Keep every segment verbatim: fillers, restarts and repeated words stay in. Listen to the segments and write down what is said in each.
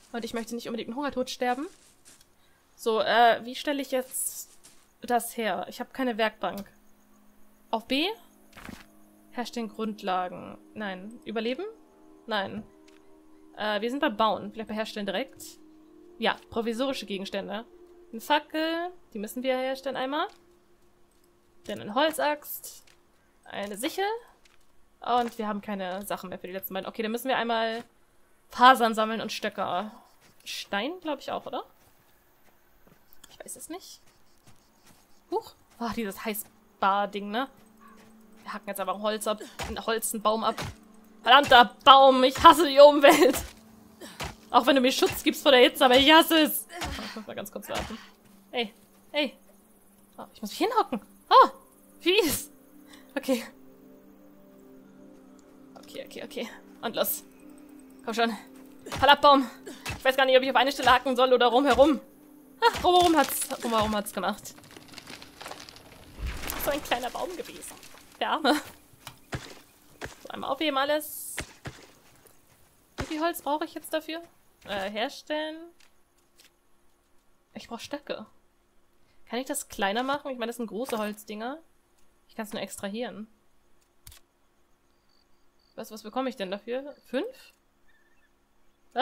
Und ich möchte nicht unbedingt einen Hungertod sterben. So, äh, wie stelle ich jetzt das her? Ich habe keine Werkbank. Auf B? Herstellen Grundlagen. Nein. Überleben? Nein. Äh, wir sind bei Bauen. Vielleicht bei Herstellen direkt. Ja, provisorische Gegenstände. Eine Fackel. Die müssen wir herstellen einmal. Dann eine Holzaxt. Eine Sichel. Und wir haben keine Sachen mehr für die letzten beiden. Okay, dann müssen wir einmal Fasern sammeln und Stöcker. Stein, glaube ich auch, oder? Ich weiß es nicht. Huch. Oh, dieses Heißbar-Ding, ne? Wir hacken jetzt einfach Holz ab. Ein Holz, einen Baum ab. Verdammter Baum, ich hasse die Umwelt. Auch wenn du mir Schutz gibst vor der Hitze, aber ich hasse es. Oh, ich muss mal ganz kurz warten. Hey, hey. Oh, ich muss mich hinhocken. Oh, fies. Okay. Okay, okay, okay. Und los. Komm schon. Fall ab, Baum. Ich weiß gar nicht, ob ich auf eine Stelle hacken soll oder rumherum. Ach, rumherum hat's, rumherum hat's gemacht. So ein kleiner Baum gewesen. Der Arme. So, einmal aufheben alles. Wie viel Holz brauche ich jetzt dafür? Äh, herstellen. Ich brauche Stöcke. Kann ich das kleiner machen? Ich meine, das sind große Holzdinger. Ich kann es nur extrahieren. Was, was bekomme ich denn dafür? Fünf? Hä?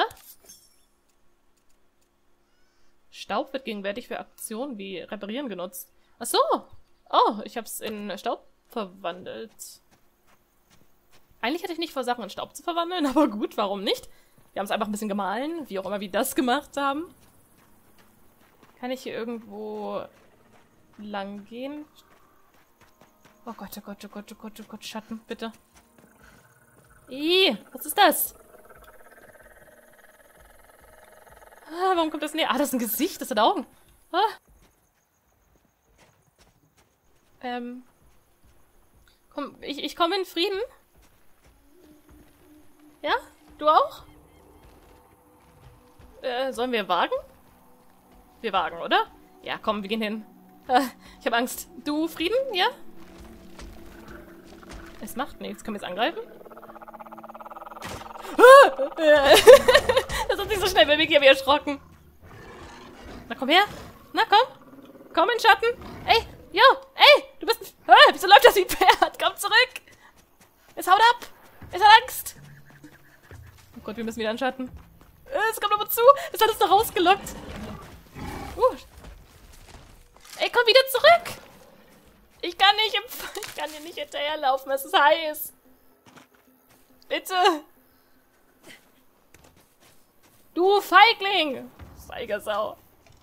Staub wird gegenwärtig für Aktionen wie Reparieren genutzt. Ach so! Oh, ich habe es in Staub verwandelt. Eigentlich hätte ich nicht vor, Sachen in Staub zu verwandeln, aber gut, warum nicht? Wir haben es einfach ein bisschen gemahlen, wie auch immer wir das gemacht haben. Kann ich hier irgendwo lang gehen? Oh Gott, oh Gott, oh Gott, oh Gott, oh Gott, Schatten, bitte. Ih, was ist das? Ah, warum kommt das näher? Ah, das ist ein Gesicht, das hat Augen. Ah. Ähm. Komm, ich, ich komme in Frieden. Ja? Du auch? Äh, sollen wir wagen? Wir wagen, oder? Ja, komm, wir gehen hin. Ah, ich habe Angst. Du Frieden? Ja? Es macht nichts. Können wir jetzt angreifen? Das hat sich so schnell bei mir erschrocken. Na komm her. Na komm. Komm in Schatten. Ey, jo, ey, du bist ein... Ah, wieso läuft das wie ein Pferd? Komm zurück. Es haut ab. Es hat Angst. Oh Gott, wir müssen wieder in Schatten. Es kommt aber zu. Es hat uns noch rausgelockt. Uh. Ey, komm wieder zurück. Ich kann nicht im... Ich kann dir nicht hinterherlaufen. Es ist heiß. Bitte. Du Feigling! Feigersau.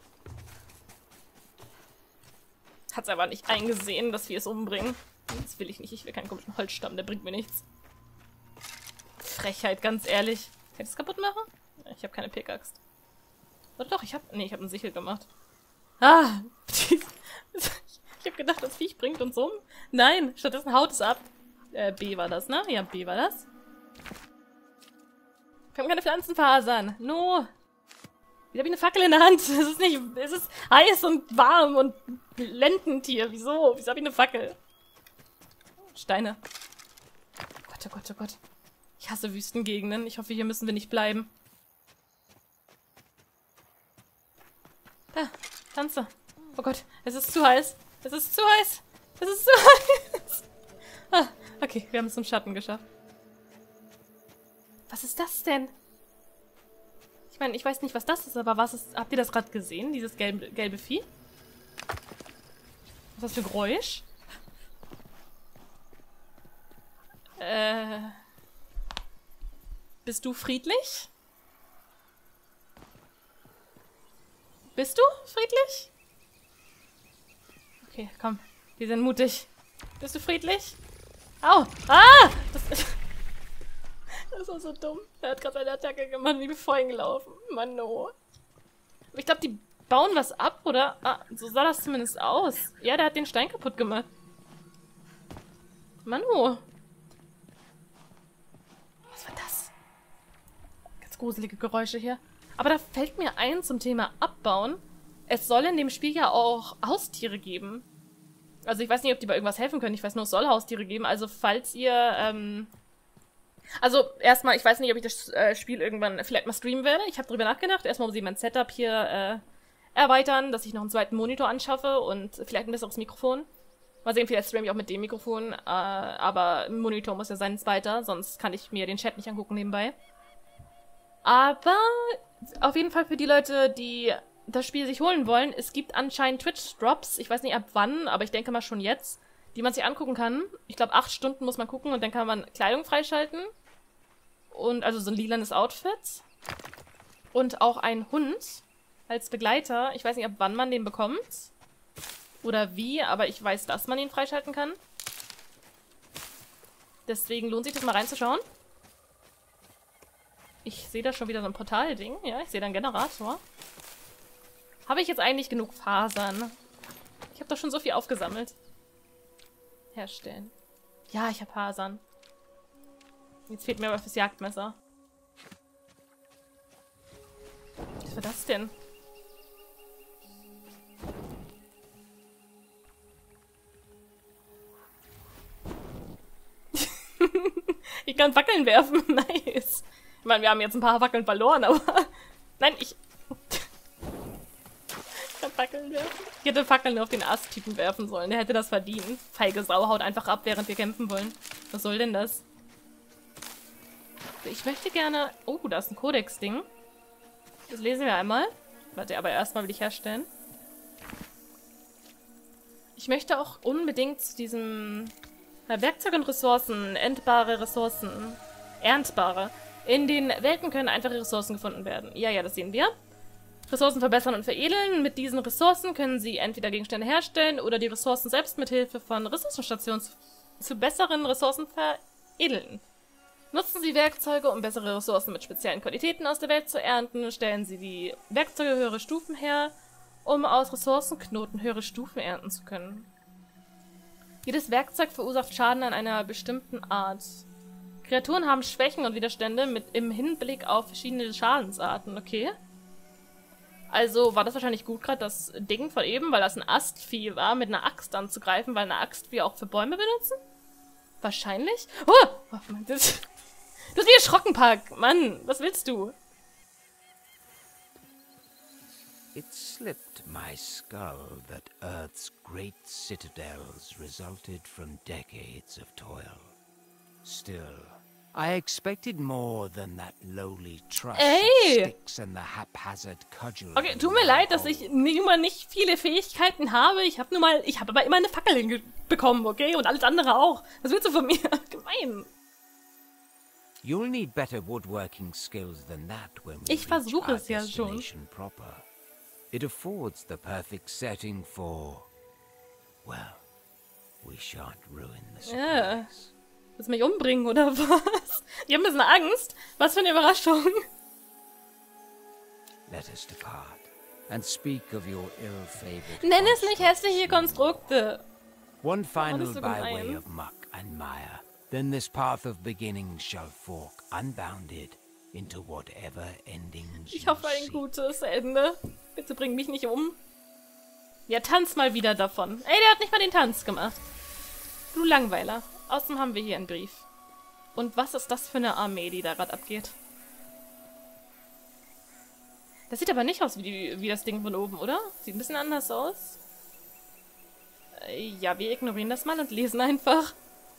Hat's aber nicht eingesehen, dass wir es umbringen. Das will ich nicht. Ich will keinen komischen Holzstamm, der bringt mir nichts. Frechheit, ganz ehrlich. Kann ich das kaputt machen? Ich habe keine Pickaxe. Oder doch, ich habe... Nee, ich habe einen Sichel gemacht. Ah! Ich habe gedacht, das Viech bringt uns um. Nein, stattdessen haut es ab. Äh, B war das, ne? Ja, B war das. Wir haben keine Pflanzenfasern. No. Wieso habe ich eine Fackel in der Hand? Es ist nicht... Es ist heiß und warm und blendend hier. Wieso? Wieso habe ich eine Fackel? Steine. Oh Gott, oh Gott, oh Gott. Ich hasse Wüstengegenden. Ich hoffe, hier müssen wir nicht bleiben. Da. Tanze. Oh Gott. Es ist zu heiß. Es ist zu heiß. Es ist zu heiß. Ah, okay, wir haben es zum Schatten geschafft. Was ist das denn? Ich meine, ich weiß nicht, was das ist, aber was ist... Habt ihr das gerade gesehen? Dieses gelbe, gelbe Vieh? Was ist das für Geräusch? Äh... Bist du friedlich? Bist du friedlich? Okay, komm. Wir sind mutig. Bist du friedlich? Au! Ah! Das ist... Das war so dumm. Er hat gerade eine Attacke gemacht und ich bin vor ihn gelaufen. Mann, no. Aber ich glaube, die bauen was ab, oder? Ah, so sah das zumindest aus. Ja, der hat den Stein kaputt gemacht. Manu. Was war das? Ganz gruselige Geräusche hier. Aber da fällt mir ein zum Thema Abbauen. Es soll in dem Spiel ja auch Haustiere geben. Also ich weiß nicht, ob die bei irgendwas helfen können. Ich weiß nur, es soll Haustiere geben. Also falls ihr, ähm... Also, erstmal, ich weiß nicht, ob ich das äh, Spiel irgendwann vielleicht mal streamen werde. Ich habe drüber nachgedacht. Erstmal muss ich mein Setup hier äh, erweitern, dass ich noch einen zweiten Monitor anschaffe und vielleicht ein besseres Mikrofon. Mal sehen, vielleicht streame ich auch mit dem Mikrofon. Äh, aber ein Monitor muss ja sein, ein zweiter, sonst kann ich mir den Chat nicht angucken nebenbei. Aber auf jeden Fall für die Leute, die das Spiel sich holen wollen, es gibt anscheinend Twitch-Drops. Ich weiß nicht ab wann, aber ich denke mal schon jetzt, die man sich angucken kann. Ich glaube, acht Stunden muss man gucken und dann kann man Kleidung freischalten. Und also so ein lilanes Outfit. Und auch ein Hund als Begleiter. Ich weiß nicht, ab wann man den bekommt. Oder wie, aber ich weiß, dass man ihn freischalten kann. Deswegen lohnt sich das mal reinzuschauen. Ich sehe da schon wieder so ein Portal-Ding. Ja, ich sehe da einen Generator. Habe ich jetzt eigentlich genug Fasern? Ich habe doch schon so viel aufgesammelt. Herstellen. Ja, ich habe Fasern. Jetzt fehlt mir aber fürs Jagdmesser. Was war das denn? Ich kann Fackeln werfen. Nice. Ich meine, wir haben jetzt ein paar Fackeln verloren, aber... Nein, ich... ich kann Fackeln werfen. Ich hätte Fackeln auf den Ast-Typen werfen sollen. Der hätte das verdient. Feige Sau, haut einfach ab, während wir kämpfen wollen. Was soll denn das? Ich möchte gerne... Oh, da ist ein Kodex-Ding. Das lesen wir einmal. Warte, aber erstmal will ich herstellen. Ich möchte auch unbedingt zu diesem... Na, Werkzeug und Ressourcen. Endbare Ressourcen. Erntbare. In den Welten können einfache Ressourcen gefunden werden. Ja, ja, das sehen wir. Ressourcen verbessern und veredeln. Mit diesen Ressourcen können Sie entweder Gegenstände herstellen oder die Ressourcen selbst mit Hilfe von Ressourcenstationen zu, zu besseren Ressourcen veredeln. Nutzen Sie Werkzeuge, um bessere Ressourcen mit speziellen Qualitäten aus der Welt zu ernten. Stellen Sie die Werkzeuge höhere Stufen her, um aus Ressourcenknoten höhere Stufen ernten zu können. Jedes Werkzeug verursacht Schaden an einer bestimmten Art. Kreaturen haben Schwächen und Widerstände mit im Hinblick auf verschiedene Schadensarten, okay? Also war das wahrscheinlich gut gerade das Ding von eben, weil das ein Astvieh war, mit einer Axt anzugreifen, weil eine Axt wir auch für Bäume benutzen? Wahrscheinlich? Oh! Oh Mann, das, du bist wie erschrocken, Park! Mann, was willst du? It slipped my skull that Earth's great citadels resulted from decades of toil. Still, I expected more than that lowly trust of sticks and the haphazard cudgel. Okay, tut mir leid, dass ich immer nicht viele Fähigkeiten habe. Ich habe nur mal, ich habe aber immer eine Fackel hinbekommen, okay? Und alles andere auch. Was willst du von mir? Gemein. You'll need better woodworking skills than that when we ich versuche es ja schon. Proper. It affords the perfect setting for, well, we shan't ruin the surprise. Ja. Willst du mich umbringen, oder was? Ich habe ein bisschen Angst. Was für eine Überraschung. Let us depart and speak of your ill-favored. Nenn es nicht hässliche Konstrukte. One final by way of muck and mire, then this path of beginnings shall fork unbounded into whatever endings. Ich hoffe ein gutes Ende. Bitte bring mich nicht um. Ja, tanz mal wieder davon. Ey, der hat nicht mal den Tanz gemacht. Du Langweiler. Außerdem haben wir hier einen Brief. Und was ist das für eine Armee, die da gerade abgeht? Das sieht aber nicht aus wie, die, wie das Ding von oben, oder? Sieht ein bisschen anders aus. Äh, ja, wir ignorieren das mal und lesen einfach.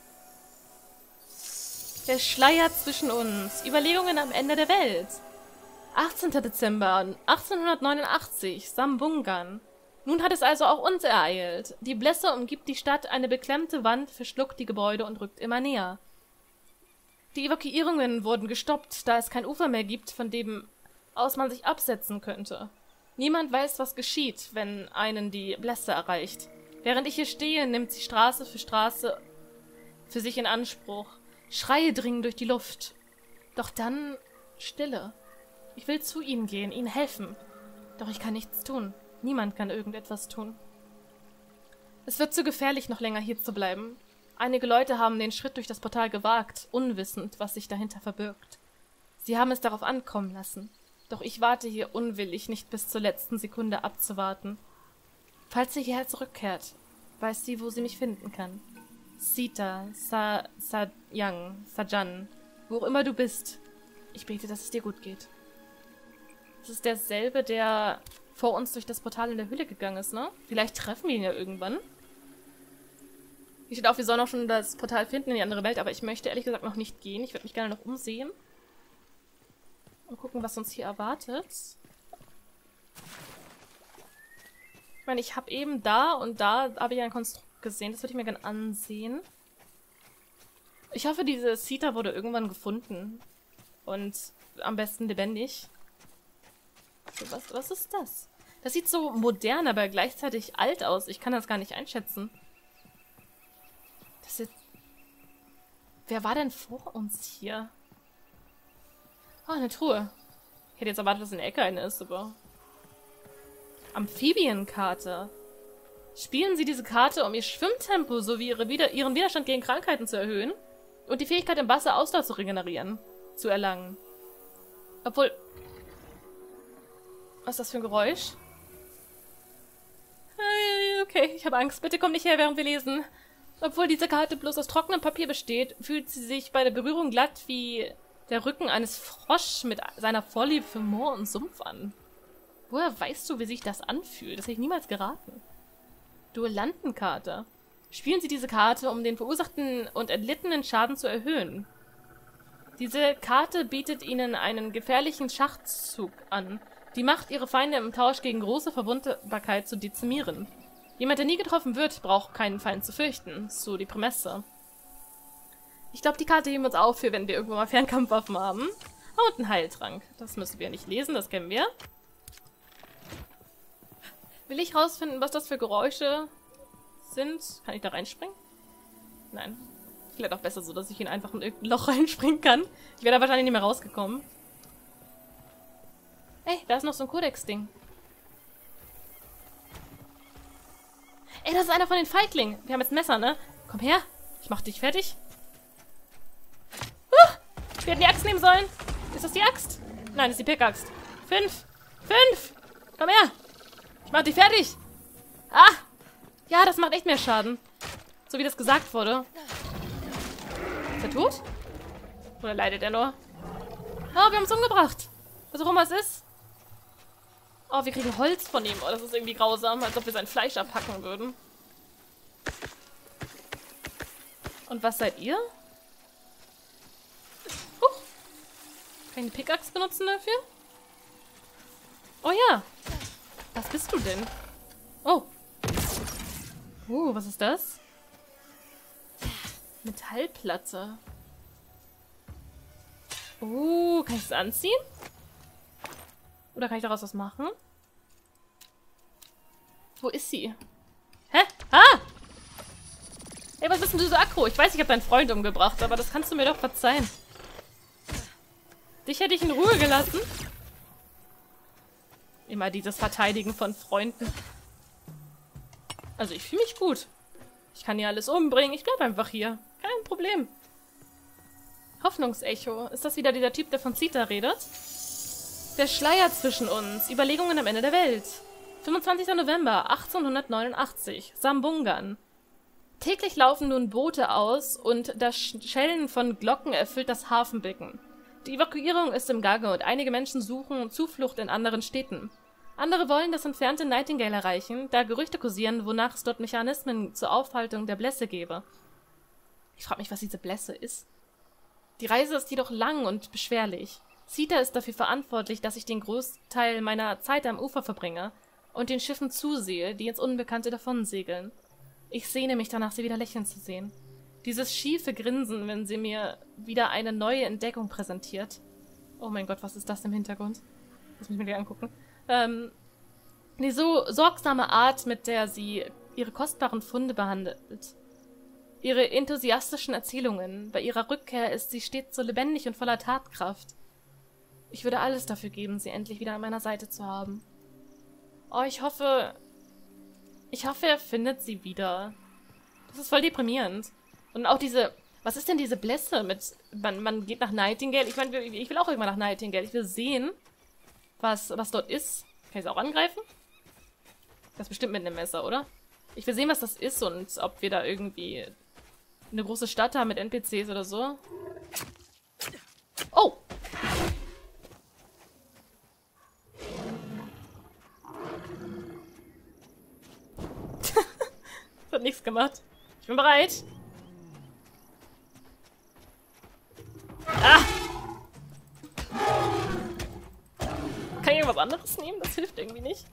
Der Schleier zwischen uns. Überlegungen am Ende der Welt. achtzehnter Dezember achtzehnhundertneunundachtzig. Sambungan. Nun hat es also auch uns ereilt. Die Blässe umgibt die Stadt, eine beklemmte Wand verschluckt die Gebäude und rückt immer näher. Die Evakuierungen wurden gestoppt, da es kein Ufer mehr gibt, von dem aus man sich absetzen könnte. Niemand weiß, was geschieht, wenn einen die Blässe erreicht. Während ich hier stehe, nimmt sie Straße für Straße für sich in Anspruch. Schreie dringen durch die Luft. Doch dann Stille. Ich will zu ihnen gehen, ihnen helfen. Doch ich kann nichts tun. Niemand kann irgendetwas tun. Es wird zu gefährlich, noch länger hier zu bleiben. Einige Leute haben den Schritt durch das Portal gewagt, unwissend, was sich dahinter verbirgt. Sie haben es darauf ankommen lassen. Doch ich warte hier unwillig, nicht bis zur letzten Sekunde abzuwarten. Falls sie hierher zurückkehrt, weiß sie, wo sie mich finden kann. Sita, Sa, Sa, Yang, Sajan, Wo auch immer du bist. Ich bete, dass es dir gut geht. Das ist derselbe, der vor uns durch das Portal in der Höhle gegangen ist, ne? Vielleicht treffen wir ihn ja irgendwann. Hier steht auch, wir sollen auch schon das Portal finden in die andere Welt, aber ich möchte ehrlich gesagt noch nicht gehen. Ich würde mich gerne noch umsehen. Und gucken, was uns hier erwartet. Ich meine, ich habe eben da und da habe ich ein Konstrukt gesehen. Das würde ich mir gerne ansehen. Ich hoffe, diese Sita wurde irgendwann gefunden. Und am besten lebendig. So, was, was ist das? Das sieht so modern, aber gleichzeitig alt aus. Ich kann das gar nicht einschätzen. Das ist... Wer war denn vor uns hier? Oh, eine Truhe. Ich hätte jetzt erwartet, dass in der Ecke eine ist, aber... Amphibienkarte. Spielen Sie diese Karte, um Ihr Schwimmtempo sowie ihre Wider Ihren Widerstand gegen Krankheiten zu erhöhen und die Fähigkeit im Wasser Ausdauer zu regenerieren, zu erlangen. Obwohl... Was ist das für ein Geräusch? Okay, ich habe Angst. Bitte komm nicht her, während wir lesen. Obwohl diese Karte bloß aus trockenem Papier besteht, fühlt sie sich bei der Berührung glatt wie der Rücken eines Frosch mit seiner Vorliebe für Moor und Sumpf an. Woher weißt du, wie sich das anfühlt? Das hätte ich niemals geraten. Duellantenkarte. Spielen Sie diese Karte, um den verursachten und erlittenen Schaden zu erhöhen. Diese Karte bietet Ihnen einen gefährlichen Schachzug an. Die Macht, ihre Feinde im Tausch gegen große Verwundbarkeit zu dezimieren. Jemand, der nie getroffen wird, braucht keinen Feind zu fürchten. So die Prämisse. Ich glaube, die Karte heben wir uns auf für, wenn wir irgendwann mal Fernkampfwaffen haben. Oh, und ein Heiltrank. Das müssen wir nicht lesen, das kennen wir. Will ich rausfinden, was das für Geräusche sind? Kann ich da reinspringen? Nein. Vielleicht auch besser so, dass ich in einfach in irgendein Loch reinspringen kann. Ich wäre da wahrscheinlich nicht mehr rausgekommen. Ey, da ist noch so ein Kodex-Ding. Ey, das ist einer von den Feiglingen. Wir haben jetzt ein Messer, ne? Komm her. Ich mach dich fertig. Uh, wir hätten die Axt nehmen sollen. Ist das die Axt? Nein, das ist die Pickaxt. Fünf. Fünf. Komm her. Ich mach dich fertig. Ah. Ja, das macht echt mehr Schaden. So wie das gesagt wurde. Ist er tot? Oder leidet er nur? Oh, wir haben es umgebracht. Was auch immer es ist. Oh, wir kriegen Holz von ihm. Oh, das ist irgendwie grausam, als ob wir sein Fleisch abhacken würden. Und was seid ihr? Huch. Kann ich eine Pickaxe benutzen dafür? Oh ja. Was bist du denn? Oh. Uh, was ist das? Metallplatte. Uh, kann ich das anziehen? Oder kann ich daraus was machen? Wo ist sie? Hä? Ah! Ey, was bist denn du so aggro? Ich weiß, ich habe deinen Freund umgebracht, aber das kannst du mir doch verzeihen. Dich hätte ich in Ruhe gelassen. Immer dieses Verteidigen von Freunden. Also ich fühle mich gut. Ich kann hier alles umbringen. Ich bleib einfach hier. Kein Problem. Hoffnungsecho. Ist das wieder dieser Typ, der von Sita redet? Der Schleier zwischen uns. Überlegungen am Ende der Welt. fünfundzwanzigster November achtzehnhundertneunundachtzig. Sambungan. Täglich laufen nun Boote aus und das Schellen von Glocken erfüllt das Hafenbecken. Die Evakuierung ist im Gange und einige Menschen suchen Zuflucht in anderen Städten. Andere wollen das entfernte Nightingale erreichen, da Gerüchte kursieren, wonach es dort Mechanismen zur Aufhaltung der Blässe gäbe. Ich frage mich, was diese Blässe ist. Die Reise ist jedoch lang und beschwerlich. Sita ist dafür verantwortlich, dass ich den Großteil meiner Zeit am Ufer verbringe und den Schiffen zusehe, die ins Unbekannte davonsegeln. Ich sehne mich danach, sie wieder lächeln zu sehen. Dieses schiefe Grinsen, wenn sie mir wieder eine neue Entdeckung präsentiert. Oh mein Gott, was ist das im Hintergrund? Lass mich mir gleich angucken. Ähm, die so sorgsame Art, mit der sie ihre kostbaren Funde behandelt. Ihre enthusiastischen Erzählungen. Bei ihrer Rückkehr ist sie stets so lebendig und voller Tatkraft. Ich würde alles dafür geben, sie endlich wieder an meiner Seite zu haben. Oh, ich hoffe... Ich hoffe, er findet sie wieder. Das ist voll deprimierend. Und auch diese... Was ist denn diese Blässe mit... Man, man geht nach Nightingale. Ich meine, ich will auch irgendwann nach Nightingale. Ich will sehen, was, was dort ist. Kann ich es auch angreifen? Das ist bestimmt mit einem Messer, oder? Ich will sehen, was das ist und ob wir da irgendwie eine große Stadt haben mit N P Cs oder so. Oh! Das hat nichts gemacht. Ich bin bereit. Ah! Kann ich irgendwas anderes nehmen? Das hilft irgendwie nicht.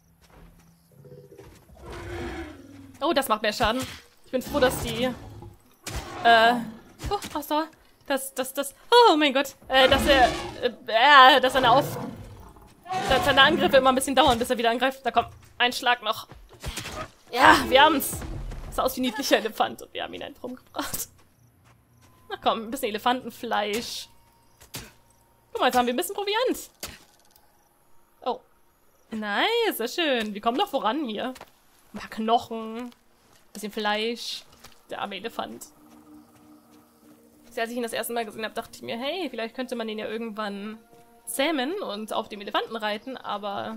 Oh, das macht mehr Schaden. Ich bin froh, dass die... Äh... Oh, was da? Das, das, das... Oh mein Gott. Äh, dass er... Äh, dass seine Auf... Dass seine Angriffe immer ein bisschen dauern, bis er wieder angreift. Da kommt ein Schlag noch. Ja, wir haben's. Sah aus wie ein niedlicher Elefant und wir haben ihn einfach umgebracht. Na komm, ein bisschen Elefantenfleisch. Guck mal, jetzt haben wir ein bisschen Proviant. Oh. Nice, sehr schön. Wir kommen noch voran hier. Ein paar Knochen. Bisschen Fleisch. Der arme Elefant. Als ich ihn das erste Mal gesehen habe, dachte ich mir, hey, vielleicht könnte man ihn ja irgendwann zähmen und auf dem Elefanten reiten, aber...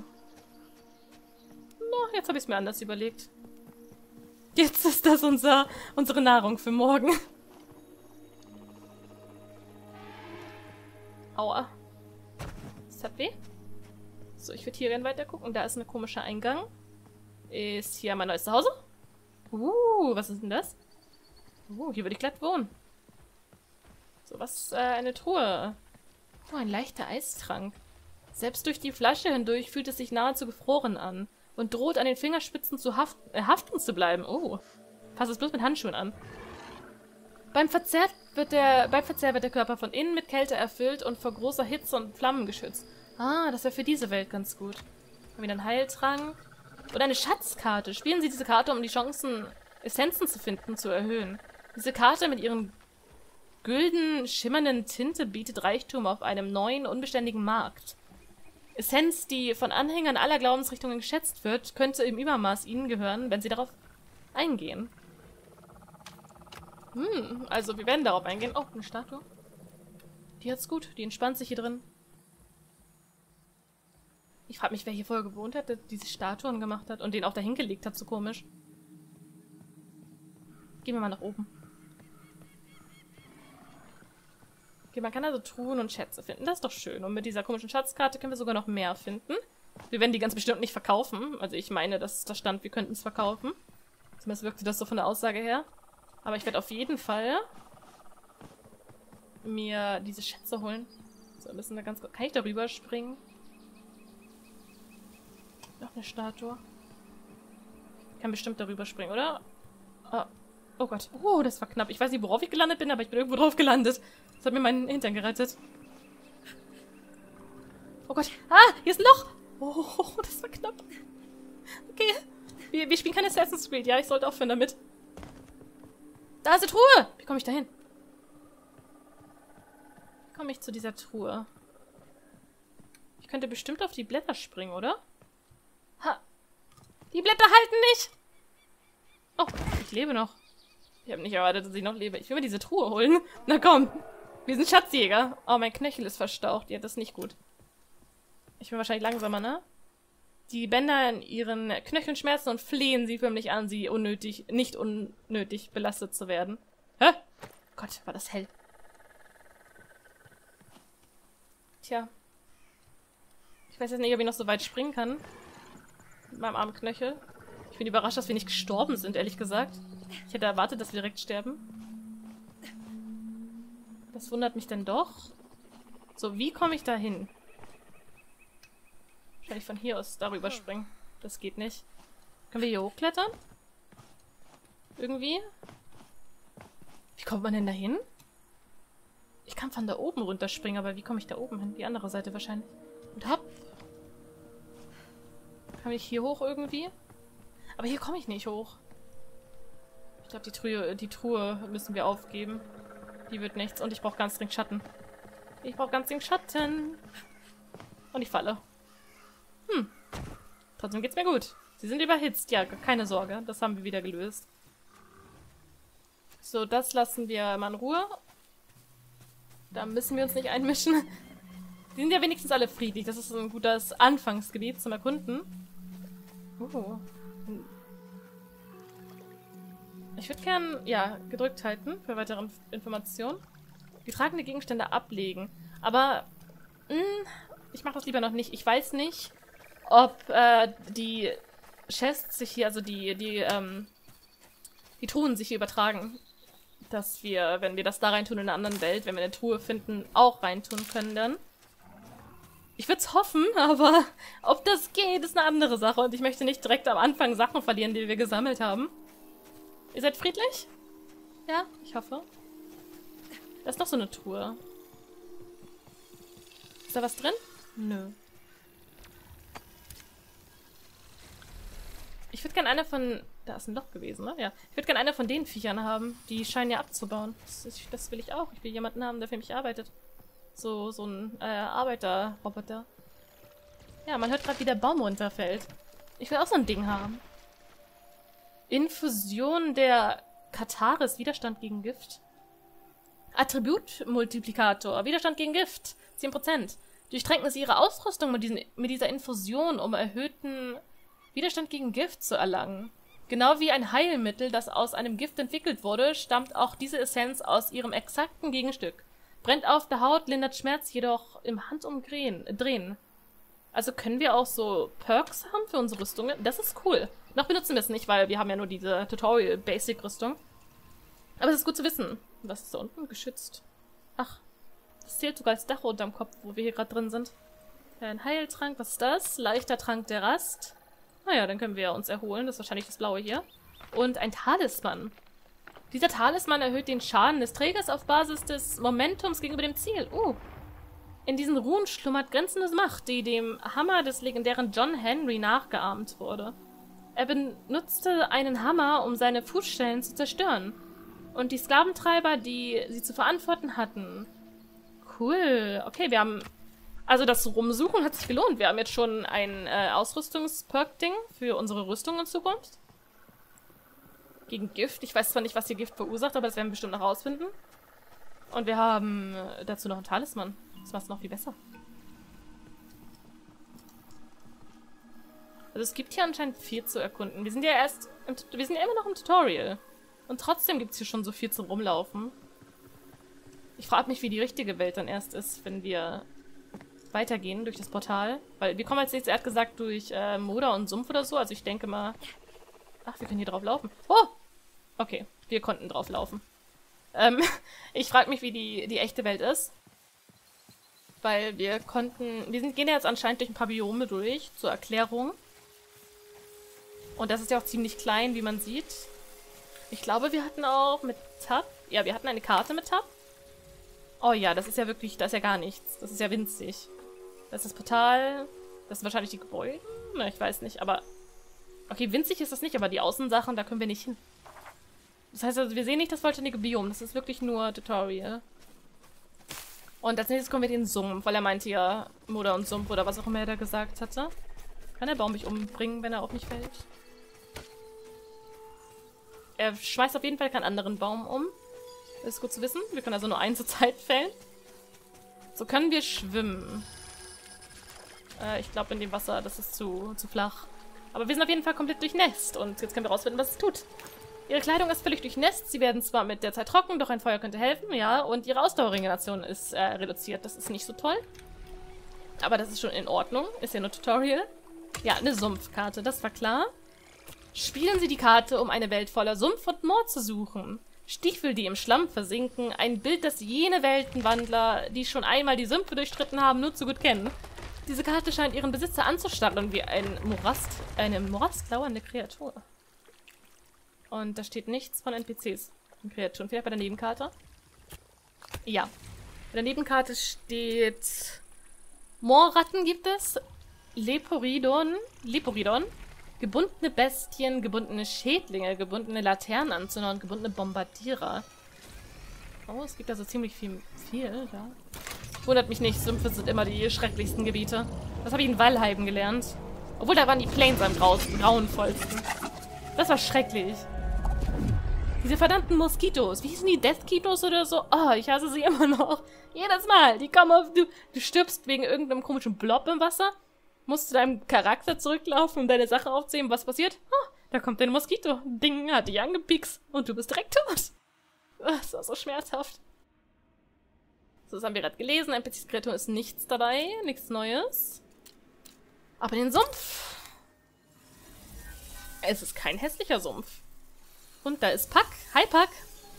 No, jetzt habe ich es mir anders überlegt. Jetzt ist das unser, unsere Nahrung für morgen. Aua. Das hat weh. So, ich würde hier gerne weiter gucken. Da ist ein komischer Eingang. Ist hier mein neues Zuhause? Uh, was ist denn das? Uh, hier würde ich glatt wohnen. So, was? Äh, eine Truhe. Oh, ein leichter Eistrank. Selbst durch die Flasche hindurch fühlt es sich nahezu gefroren an und droht an den Fingerspitzen zu haft äh, haften zu bleiben. Oh, fass es bloß mit Handschuhen an. Beim Verzehr wird der, beim Verzehr wird der Körper von innen mit Kälte erfüllt und vor großer Hitze und Flammen geschützt. Ah, das wäre für diese Welt ganz gut. Haben wir einen Heiltrank? Oder eine Schatzkarte. Spielen Sie diese Karte, um die Chancen, Essenzen zu finden, zu erhöhen. Diese Karte mit ihren gülden, schimmernden Tinte bietet Reichtum auf einem neuen, unbeständigen Markt. Essenz, die von Anhängern aller Glaubensrichtungen geschätzt wird, könnte im Übermaß ihnen gehören, wenn sie darauf eingehen. Hm, also wir werden darauf eingehen. Oh, eine Statue. Die hat's gut, die entspannt sich hier drin. Ich frage mich, wer hier vorher gewohnt hat, der diese Statuen gemacht hat und den auch dahin gelegt hat, so komisch. Gehen wir mal nach oben. Okay, man kann also Truhen und Schätze finden. Das ist doch schön. Und mit dieser komischen Schatzkarte können wir sogar noch mehr finden. Wir werden die ganz bestimmt nicht verkaufen. Also ich meine, dass da stand, wir könnten es verkaufen. Zumindest wirkte das so von der Aussage her. Aber ich werde auf jeden Fall mir diese Schätze holen. So, wir müssen da ganz kurz... Kann ich darüber springen? Noch eine Statue. Ich kann bestimmt darüber springen, oder? Oh, oh Gott. Oh, das war knapp. Ich weiß nicht, worauf ich gelandet bin, aber ich bin irgendwo drauf gelandet. Das hat mir meinen Hintern gerettet. Oh Gott. Ah, hier ist ein Loch. Oh, das war knapp. Okay. Wir, wir spielen kein Assassin's Creed. Ja, ich sollte aufhören damit. Da ist eine Truhe. Wie komme ich da hin? Wie komme ich zu dieser Truhe? Ich könnte bestimmt auf die Blätter springen, oder? Ha. Die Blätter halten nicht. Oh, ich lebe noch. Ich habe nicht erwartet, dass ich noch lebe. Ich will mir diese Truhe holen. Na komm. Wir sind Schatzjäger. Oh, mein Knöchel ist verstaucht. Ja, das ist nicht gut. Ich bin wahrscheinlich langsamer, ne? Die Bänder in ihren Knöcheln schmerzen und flehen sie förmlich an, sie unnötig, nicht unnötig belastet zu werden. Hä? Gott, war das hell. Tja. Ich weiß jetzt nicht, ob ich noch so weit springen kann. Mit meinem armen Knöchel. Ich bin überrascht, dass wir nicht gestorben sind, ehrlich gesagt. Ich hätte erwartet, dass wir direkt sterben. Das wundert mich denn doch. So, wie komme ich da hin? Kann ich von hier aus darüber springen? Das geht nicht. Können wir hier hochklettern? Irgendwie? Wie kommt man denn da hin? Ich kann von da oben runterspringen, aber wie komme ich da oben hin? Die andere Seite wahrscheinlich. Und hopp. Kann ich hier hoch irgendwie? Aber hier komme ich nicht hoch. Ich glaube, die Truhe, die Truhe müssen wir aufgeben. Die wird nichts. Und ich brauche ganz dringend Schatten. Ich brauche ganz dringend Schatten. Und ich falle. Hm. Trotzdem geht's mir gut. Sie sind überhitzt. Ja, keine Sorge. Das haben wir wieder gelöst. So, das lassen wir mal in Ruhe. Da müssen wir uns nicht einmischen. Die sind ja wenigstens alle friedlich. Das ist ein gutes Anfangsgebiet zum Erkunden. Oh. Ich würde gern, ja, gedrückt halten für weitere Informationen. Getragene Gegenstände ablegen. Aber mh, ich mache das lieber noch nicht. Ich weiß nicht, ob äh, die Chests sich hier, also die, die, ähm, die Truhen sich hier übertragen. Dass wir, wenn wir das da reintun in einer anderen Welt, wenn wir eine Truhe finden, auch reintun können dann. Ich würde es hoffen, aber ob das geht, ist eine andere Sache. Und ich möchte nicht direkt am Anfang Sachen verlieren, die wir gesammelt haben. Ihr seid friedlich? Ja, ich hoffe. Da ist noch so eine Truhe. Ist da was drin? Nö. Ich würde gerne eine von... Da ist ein Loch gewesen, ne? Ja. Ich würde gerne eine von den Viechern haben. Die scheinen ja abzubauen. Das, ist, das will ich auch. Ich will jemanden haben, der für mich arbeitet. So, so ein äh, Arbeiterroboter. Ja, man hört gerade, wie der Baum runterfällt. Ich will auch so ein Ding haben. Infusion der Kataris, Widerstand gegen Gift. Attributmultiplikator, Widerstand gegen Gift, zehn Prozent. Durchtränken Sie Ihre Ausrüstung mit, diesen, mit dieser Infusion, um erhöhten Widerstand gegen Gift zu erlangen. Genau wie ein Heilmittel, das aus einem Gift entwickelt wurde, stammt auch diese Essenz aus ihrem exakten Gegenstück. Brennt auf der Haut, lindert Schmerz jedoch im Handumdrehen. Drehen. Also können wir auch so Perks haben für unsere Rüstungen? Das ist cool. Noch benutzen wir es nicht, weil wir haben ja nur diese Tutorial-Basic-Rüstung. Aber es ist gut zu wissen. Was ist da unten? Geschützt. Ach, das zählt sogar als Dach unterm Kopf, wo wir hier gerade drin sind. Ein Heiltrank, was ist das? Leichter Trank der Rast. Naja, dann können wir uns erholen. Das ist wahrscheinlich das Blaue hier. Und ein Talisman. Dieser Talisman erhöht den Schaden des Trägers auf Basis des Momentums gegenüber dem Ziel. Uh. In diesen Runen schlummert grenzenlose Macht, die dem Hammer des legendären John Henry nachgeahmt wurde. Er benutzte einen Hammer, um seine Fußstellen zu zerstören. Und die Sklaventreiber, die sie zu verantworten hatten. Cool. Okay, wir haben... Also das Rumsuchen hat sich gelohnt. Wir haben jetzt schon ein äh, Ausrüstungs-Perk-Ding für unsere Rüstung in Zukunft. Gegen Gift. Ich weiß zwar nicht, was hier Gift verursacht, aber das werden wir bestimmt noch rausfinden. Und wir haben äh, dazu noch einen Talisman. Das macht es noch viel besser. Also es gibt hier anscheinend viel zu erkunden. Wir sind ja erst... Im, wir sind ja immer noch im Tutorial. Und trotzdem gibt es hier schon so viel zum Rumlaufen. Ich frage mich, wie die richtige Welt dann erst ist, wenn wir weitergehen durch das Portal. Weil wir kommen als nächstes, er hat gesagt, durch äh, Moder und Sumpf oder so. Also ich denke mal... Ach, wir können hier drauf laufen. Oh! Okay, wir konnten drauf laufen. Ähm, ich frage mich, wie die, die echte Welt ist. Weil wir konnten... Wir sind, gehen ja jetzt anscheinend durch ein paar Biome durch, zur Erklärung. Und das ist ja auch ziemlich klein, wie man sieht. Ich glaube, wir hatten auch mit Tab... Ja, wir hatten eine Karte mit Tab. Oh ja, das ist ja wirklich... Da ist ja gar nichts. Das ist ja winzig. Das ist das Portal. Das sind wahrscheinlich die Gebäude. Na, ich weiß nicht, aber... Okay, winzig ist das nicht, aber die Außensachen, da können wir nicht hin. Das heißt also, wir sehen nicht das vollständige Biom. Das ist wirklich nur Tutorial. Und als nächstes kommen wir in den Sumpf, weil er meinte ja Moder und Sumpf oder was auch immer er da gesagt hatte. Kann der Baum mich umbringen, wenn er auf mich fällt? Er schmeißt auf jeden Fall keinen anderen Baum um. Das ist gut zu wissen. Wir können also nur einen zur Zeit fällen. So können wir schwimmen. Äh, ich glaube in dem Wasser, das ist zu, zu flach. Aber wir sind auf jeden Fall komplett durchnässt und jetzt können wir rausfinden, was es tut. Ihre Kleidung ist völlig durchnässt. Sie werden zwar mit der Zeit trocken, doch ein Feuer könnte helfen, ja. Und ihre Ausdauerregeneration ist äh, reduziert. Das ist nicht so toll. Aber das ist schon in Ordnung. Ist ja nur Tutorial. Ja, eine Sumpfkarte, das war klar. Spielen Sie die Karte, um eine Welt voller Sumpf und Moor zu suchen. Stiefel, die im Schlamm versinken. Ein Bild, das jene Weltenwandler, die schon einmal die Sümpfe durchstritten haben, nur zu gut kennen. Diese Karte scheint ihren Besitzer anzustarren wie ein Morast, eine morastlauernde Kreatur. Und da steht nichts von N P Cs und Kreaturen. Vielleicht bei der Nebenkarte? Ja. Bei der Nebenkarte steht... Moorratten gibt es. Leporidon. Leporidon. Gebundene Bestien, gebundene Schädlinge, gebundene Laternenanzünder und gebundene Bombardierer. Oh, es gibt also ziemlich viel, viel, ja. Wundert mich nicht, Sümpfe sind immer die schrecklichsten Gebiete. Das habe ich in Valheim gelernt. Obwohl, da waren die Plains am grauenvollsten. Das war schrecklich. Diese verdammten Moskitos. Wie hießen die? Deathkitos oder so? Oh, ich hasse sie immer noch. Jedes Mal. Die kommen auf... Du, du stirbst wegen irgendeinem komischen Blob im Wasser. Musst zu deinem Charakter zurücklaufen, um deine Sache aufzuheben. Was passiert? Oh, da kommt ein Moskito. Ding, hat dich angepikst. Und du bist direkt tot. Das war so schmerzhaft. So, das haben wir gerade gelesen. N P C-Kreatur ist nichts dabei. Nichts Neues. Aber den Sumpf. Es ist kein hässlicher Sumpf. Und da ist Puck. Hi, Puck.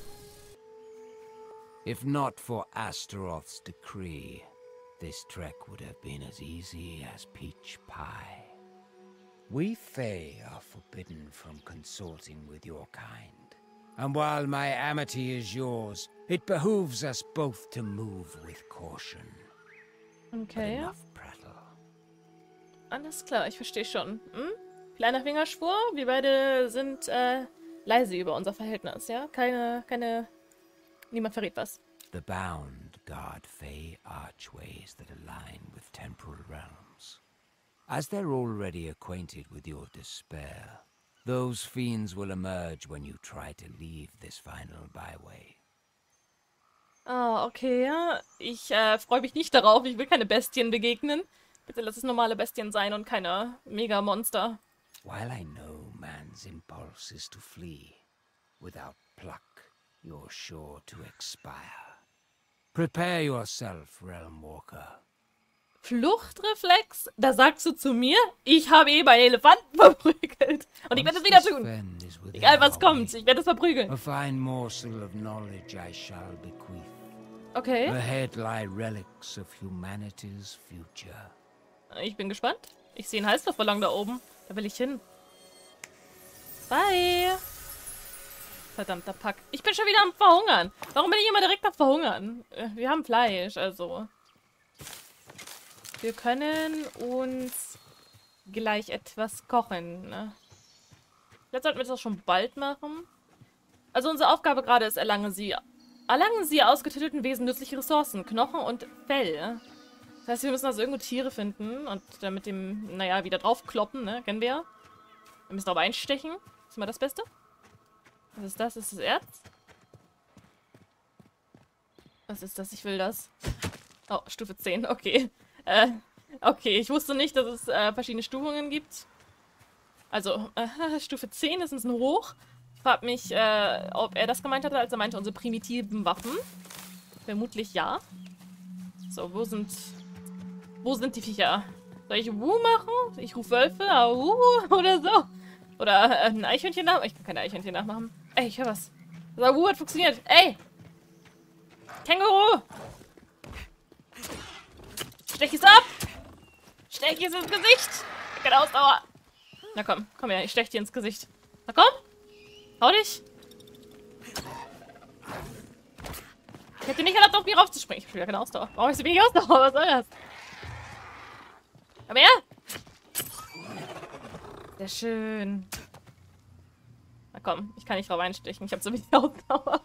If not for Astaroth's decree, this trek would have been as easy as peach pie. We Fae are forbidden from consorting with your kind. And while my amity is yours, it behooves us both to move with caution. Okay. Enough prattle. Alles klar, ich verstehe schon. Hm? Kleiner Fingerschwur, wir beide sind äh, leise über unser Verhältnis, ja? Keine, keine... Niemand verrät was. The bound guard Fae archways that align with temporal realms. As they're already acquainted with your despair, those fiends will emerge when you try to leave this final byway. Ah, okay, ja. Ich äh, freue mich nicht darauf. Ich will keine Bestien begegnen. Bitte lass es normale Bestien sein und keine Mega-Monster. While I know man's impulse is to flee, without pluck, you're sure to expire. Prepare yourself, Realmwalker. Fluchtreflex? Da sagst du zu mir, ich habe eben einen Elefanten verprügelt. Und ich werde es wieder tun. Egal was kommt, ich werde es verprügeln. A fine morsel of knowledge I shall bequeath. Okay. Ahead lie relics of humanity's future. Ich bin gespannt. Ich sehe einen Heißluftballon da oben. Da will ich hin. Bye. Verdammter Pack. Ich bin schon wieder am Verhungern. Warum bin ich immer direkt am Verhungern? Wir haben Fleisch, also. Wir können uns gleich etwas kochen. Ne? Jetzt sollten wir das schon bald machen. Also unsere Aufgabe gerade ist, erlangen Sie, erlangen Sie ausgetöteten Wesen nützliche Ressourcen, Knochen und Fell. Das heißt, wir müssen also irgendwo Tiere finden und dann mit dem, naja, wieder draufkloppen, ne? Kennen wir. Wir müssen aber einstechen. Das ist immer das Beste. Was ist das? Ist das Erz? Was ist das? Ich will das. Oh, Stufe zehn, okay. Äh, okay, ich wusste nicht, dass es äh, verschiedene Stufungen gibt. Also, äh, Stufe zehn ist ein Hoch. Ich frage mich, äh, ob er das gemeint hatte, als er meinte, unsere primitiven Waffen. Vermutlich ja. So, wo sind... Wo sind die Viecher? Soll ich Wuh machen? Ich rufe Wölfe, Au oder so. Oder äh, ein Eichhörnchen nach... Ich kann keine Eichhörnchen nachmachen. Ey, ich höre was. Das Wuh hat funktioniert. Ey! Känguru! Stech es ab! Stech es ins Gesicht! Keine Ausdauer! Na komm, komm her, ich stech dir ins Gesicht. Na komm! Hau dich! Ich hätte nicht erlaubt, auf mich raufzuspringen. Ich hab schon wieder keine Ausdauer. Warum ist so wenig Ausdauer? Was soll das? Komm her! Sehr schön. Na komm, ich kann nicht drauf einstechen. Ich habe so wenig Ausdauer.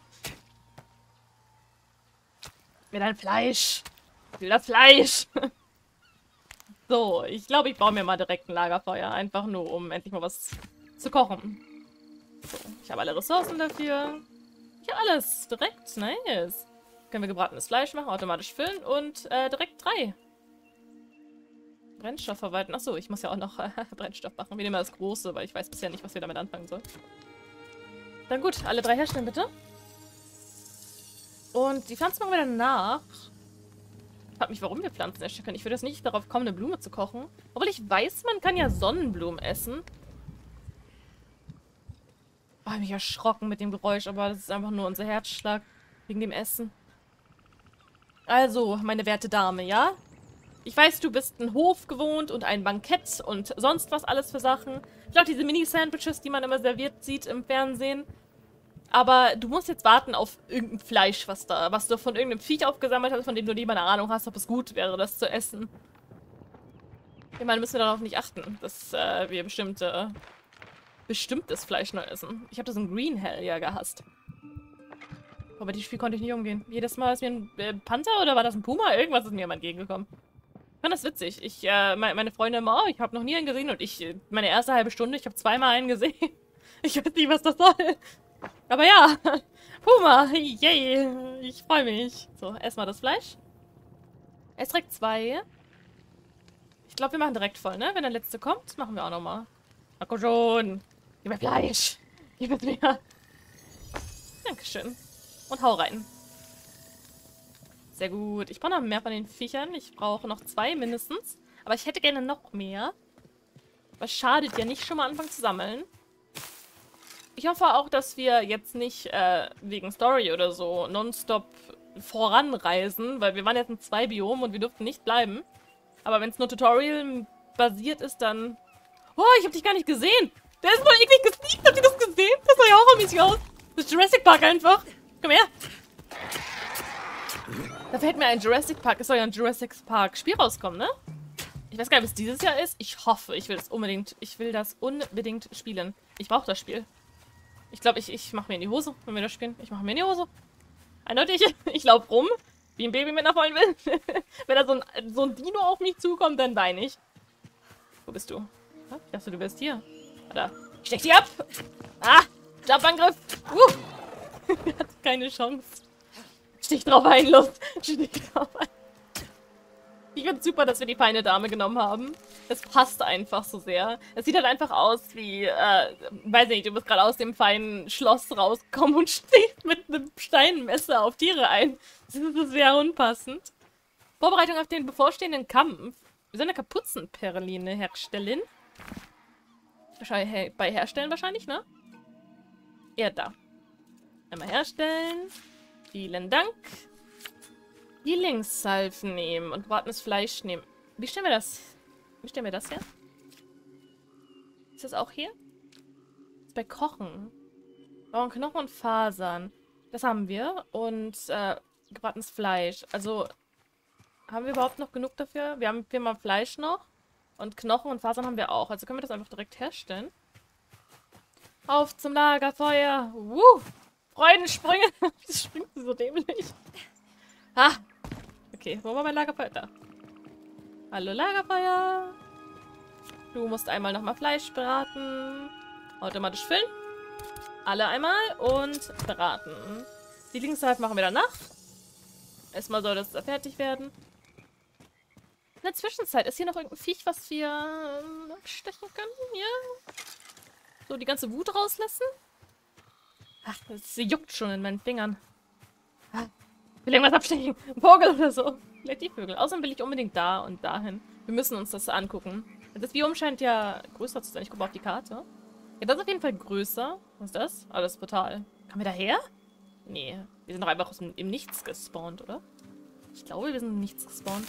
Ich will dein Fleisch. Ich will das Fleisch. So, ich glaube, ich baue mir mal direkt ein Lagerfeuer. Einfach nur, um endlich mal was zu kochen. So, ich habe alle Ressourcen dafür. Ich habe alles. Direkt. Nice. Können wir gebratenes Fleisch machen, automatisch füllen und äh, direkt drei. Brennstoff verwalten. Achso, ich muss ja auch noch äh, Brennstoff machen. Wir nehmen mal das Große, weil ich weiß bisher nicht, was wir damit anfangen sollen. Dann gut, alle drei herstellen bitte. Und die Pflanzen machen wir danach. Ich frage mich, warum wir Pflanzen erstellen können. Ich würde jetzt nicht darauf kommen, eine Blume zu kochen. Obwohl ich weiß, man kann ja Sonnenblumen essen. Oh, ich habe mich erschrocken mit dem Geräusch, aber das ist einfach nur unser Herzschlag wegen dem Essen. Also, meine werte Dame, ja? Ich weiß, du bist ein Hof gewohnt und ein Bankett und sonst was alles für Sachen. Ich glaube, diese Mini-Sandwiches, die man immer serviert sieht im Fernsehen. Aber du musst jetzt warten auf irgendein Fleisch, was da, was du von irgendeinem Viech aufgesammelt hast, von dem du nie mal eine Ahnung hast, ob es gut wäre, das zu essen. Ich meine, müssen wir darauf nicht achten, dass äh, wir bestimmte, bestimmtes Fleisch neu essen. Ich habe das in Green Hell ja gehasst. Aber mit dem Spiel konnte ich nicht umgehen. Jedes Mal ist mir ein äh, Panther oder war das ein Puma? Irgendwas ist mir immer entgegengekommen. Ich fand das witzig. Ich, äh, meine Freunde immer, oh, ich habe noch nie einen gesehen und ich, meine erste halbe Stunde, ich habe zweimal einen gesehen. Ich weiß nicht, was das soll. Aber ja, Puma, yay, ich freue mich. So, erstmal das Fleisch. Er ist direkt zwei. Ich glaube, wir machen direkt voll, ne? Wenn der letzte kommt, machen wir auch nochmal. Na komm schon. Gib mir Fleisch. Gib es mir. Dankeschön. Und hau rein. Sehr gut. Ich brauche noch mehr von den Viechern. Ich brauche noch zwei mindestens. Aber ich hätte gerne noch mehr. Was schadet ja nicht, schon mal anfangen zu sammeln. Ich hoffe auch, dass wir jetzt nicht äh, wegen Story oder so nonstop voranreisen, weil wir waren jetzt in zwei Biomen und wir durften nicht bleiben. Aber wenn es nur Tutorial-basiert ist, dann... Oh, ich habe dich gar nicht gesehen! Der ist wohl eklig gesneakt! Habt ihr das gesehen? Das sah ja horrormäßig aus. Das ist Jurassic Park einfach. Komm her! Da fällt mir ein Jurassic Park. Es soll ja ein Jurassic Park Spiel rauskommen, ne? Ich weiß gar nicht, ob es dieses Jahr ist. Ich hoffe, ich will das unbedingt. Ich will das unbedingt spielen. Ich brauche das Spiel. Ich glaube, ich, ich mache mir in die Hose, wenn wir das spielen. Ich mache mir in die Hose. Eindeutig. Ich laufe rum, wie ein Baby mit einer vollen Will. Wenn da so ein, so ein Dino auf mich zukommt, dann weine ich. Wo bist du? Ich dachte, du bist hier. Da. Ich steck die ab! Ah! Jump-Angriff! Uh! Hat keine Chance. Stich drauf ein, los! Stich drauf ein. Ich finde super, dass wir die feine Dame genommen haben. Es passt einfach so sehr. Es sieht halt einfach aus wie, äh, weiß nicht, du bist gerade aus dem feinen Schloss rausgekommen und stichst mit einem Steinmesser auf Tiere ein. Das ist sehr unpassend. Vorbereitung auf den bevorstehenden Kampf. Wir sollen eine Kapuzenperline herstellen. Wahrscheinlich, bei Herstellen wahrscheinlich, ne? Ja, da. Einmal herstellen. Vielen Dank. Die Linkssalven nehmen und gebratenes Fleisch nehmen. Wie stellen wir das? Wie stellen wir das her? Ist das auch hier? Das ist bei Kochen. Wir brauchen Knochen und Fasern. Das haben wir. Und äh, gebratenes Fleisch. Also, haben wir überhaupt noch genug dafür? Wir haben viermal Fleisch noch. Und Knochen und Fasern haben wir auch. Also können wir das einfach direkt herstellen. Auf zum Lagerfeuer. Woo! Freudensprünge. Das springt so dämlich. Ah! Okay, wo war mein Lagerfeuer? Da. Hallo Lagerfeuer. Du musst einmal nochmal Fleisch braten. Automatisch füllen. Alle einmal und braten. Die Linksseite machen wir danach. Erstmal soll das da fertig werden. In der Zwischenzeit ist hier noch irgendein Viech, was wir äh, abstechen können. Ja. So, die ganze Wut rauslassen. Ach, das juckt schon in meinen Fingern. Ah. Ich will irgendwas abstechen. Ein Vogel oder so. Vielleicht die Vögel. Außerdem will ich unbedingt da und dahin. Wir müssen uns das angucken. Das Biom scheint ja größer zu sein. Ich gucke mal auf die Karte. Ja, das ist auf jeden Fall größer. Was ist das? Ah, das ist Portal. Kommen wir daher? Nee. Wir sind doch einfach aus dem, im Nichts gespawnt, oder? Ich glaube, wir sind im Nichts gespawnt.